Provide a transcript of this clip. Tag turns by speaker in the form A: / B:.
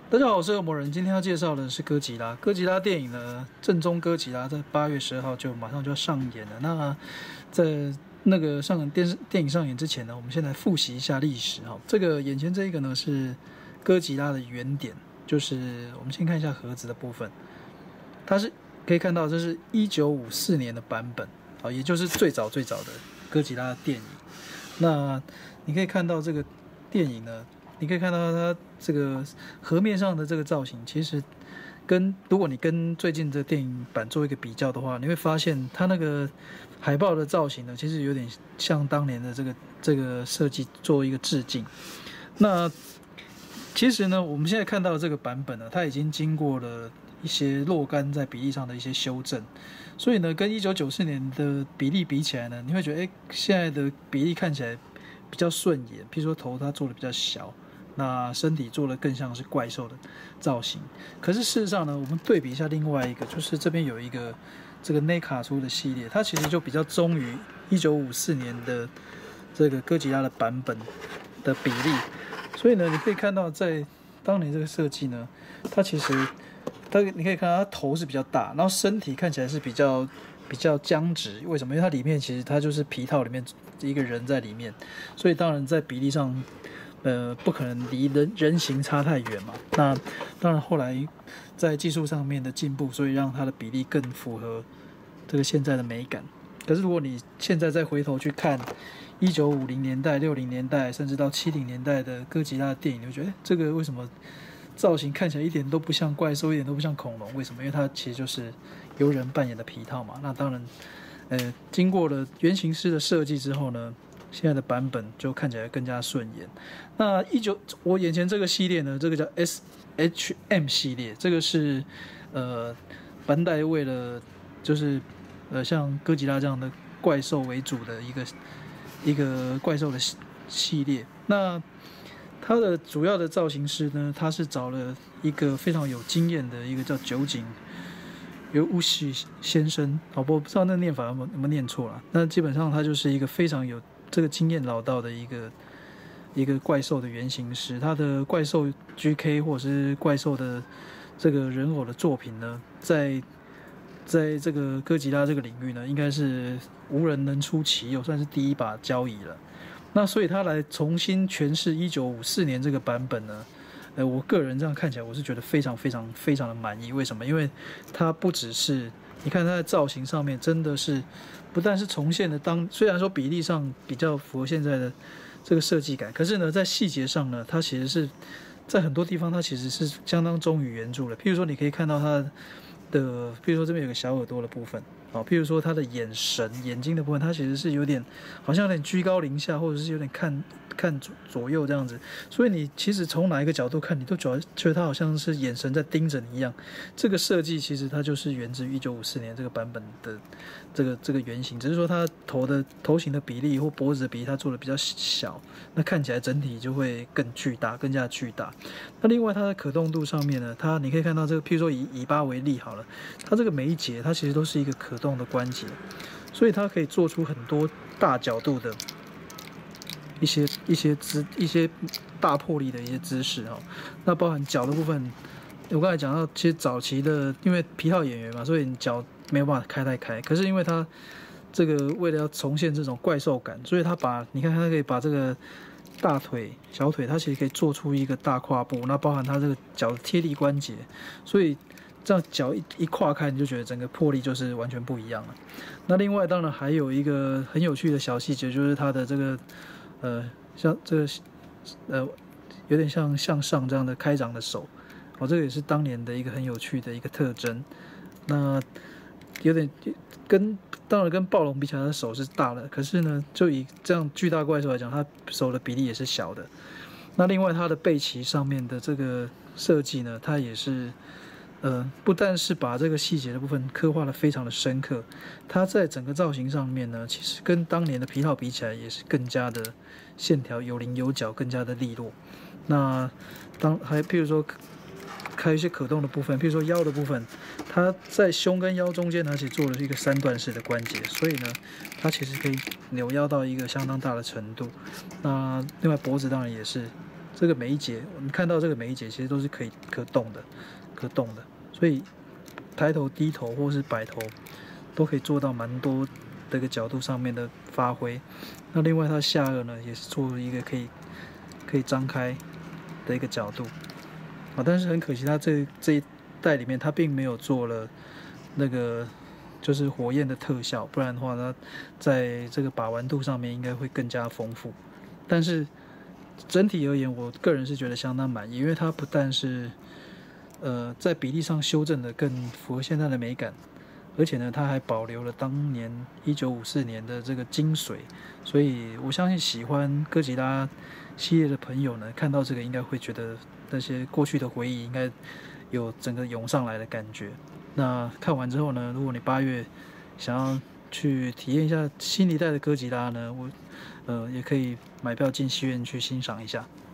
A: 大家好，我是恶魔人。今天要介绍的是哥吉拉。哥吉拉电影呢，正宗哥吉拉在8月12号就马上就要上演了。那在那个电影上演之前呢，我们先来复习一下历史哈。这个眼前这一个呢是哥吉拉的原点，就是我们先看一下盒子的部分，它是可以看到这是1954年的版本啊，也就是最早的哥吉拉的电影。那你可以看到这个电影呢。你可以看到它这个盒面上的这个造型，其实如果你跟最近的电影版做一个比较的话，你会发现它那个海报的造型呢，其实有点像当年的这个设计做一个致敬。那其实呢，我们现在看到这个版本呢，它已经经过了一些若干在比例上的一些修正，所以呢，跟1994年的比例比起来呢，你会觉得，现在的比例看起来比较顺眼。譬如说头它做的比较小。那身体做的更像是怪兽的造型，可是事实上呢，我们对比一下另外一个，就是这边有一个这个内卡出的系列，它其实就比较忠于1954年的这个哥吉拉的版本的比例，所以呢，你可以看到在当年这个设计呢，它其实你可以看到它头是比较大，然后身体看起来是比较僵直，为什么？因为它里面其实它就是皮套里面一个人在里面，所以当然在比例上。不可能离人形差太远嘛。那当然，后来在技术上面的进步，所以让它的比例更符合这个现在的美感。可是如果你现在再回头去看1950年代、60年代，甚至到70年代的哥吉拉的电影，你会觉得，这个为什么造型看起来一点都不像怪兽，一点都不像恐龙？为什么？因为它其实就是由人扮演的皮套嘛。那当然，经过了原型师的设计之后呢？现在的版本就看起来更加顺眼。那我眼前这个系列呢，这个叫 SHM 系列，这个是班代为了就是像哥吉拉这样的怪兽为主的一个怪兽的系列。那它的主要的造型师呢，他是找了一个非常有经验的一个叫酒井乌喜先生，我不知道那念法有没有念错了。那基本上他就是一个非常有这个经验老道的一个怪兽的原型师，他的怪兽 GK 或者是怪兽的这个人偶的作品呢，在这个哥吉拉这个领域呢，应该是无人能出其右，算是第一把交椅了。那所以他来重新诠释1954年这个版本呢，我个人这样看起来，我是觉得非常的满意。为什么？因为它不只是你看它的造型上面，真的是不但是重现了虽然说比例上比较符合现在的这个设计感，可是呢，在细节上呢，它其实是在很多地方它其实是相当忠于原著的。譬如说，你可以看到它的，譬如说这边有个小耳朵的部分。譬如说他的眼睛的部分，他其实是有点好像有点居高临下，或者是有点看左右这样子，所以你其实从哪一个角度看，你都觉得他好像是眼神在盯着你一样。这个设计其实它就是源自于1954年这个版本的这个原型，只是说它头型的比例或脖子的比例它做的比较小，那看起来整体就会更加巨大。那另外它的可动度上面呢，你可以看到这个，譬如说以尾巴为例好了，它这个每一节它其实都是一个可动的关节，所以它可以做出很多大角度的一些大魄力的一些姿势哈。那包含脚的部分，我刚才讲到，其实早期的因为皮套演员嘛，所以你脚没有办法开太开。可是因为它这个为了要重现这种怪兽感，所以你看它可以把这个大腿、小腿，它其实可以做出一个大跨步，那包含它这个脚的贴地关节，所以这样脚一跨开，你就觉得整个魄力就是完全不一样了。那另外当然还有一个很有趣的小细节，就是它的这个像这个有点像向上这样的开掌的手，这个也是当年的一个很有趣的一个特征。那有点当然跟暴龙比起来，它的手是大的，可是呢，就以这样巨大怪兽来讲，它手的比例也是小的。那另外它的背鳍上面的这个设计呢，它也是不但是把这个细节的部分刻画得非常的深刻，它在整个造型上面呢，其实跟当年的皮套比起来，也是更加的线条有棱有角，更加的利落。那譬如说还有一些可动的部分，譬如说腰的部分，它在胸跟腰中间，它其实做了一个3段式的关节，所以呢，它其实可以扭腰到一个相当大的程度。那另外脖子当然也是这个每一节，你看到这个每一节其实都是可动的，所以抬头、低头或是摆头都可以做到蛮多这个角度上面的发挥。那另外它下颚呢，也是做了一个可以张开的一个角度啊，但是很可惜，它这一代里面它并没有做了那个就是火焰的特效，不然的话，它在这个把玩度上面应该会更加丰富。但是整体而言，我个人是觉得相当满意，因为它不但是在比例上修正的更符合现在的美感，而且呢，它还保留了当年1954年的这个精髓，所以我相信喜欢哥吉拉系列的朋友呢，看到这个应该会觉得那些过去的回忆应该有整个涌上来的感觉。那看完之后呢，如果你8月想要去体验一下新一代的哥吉拉呢，也可以买票进戏院去欣赏一下。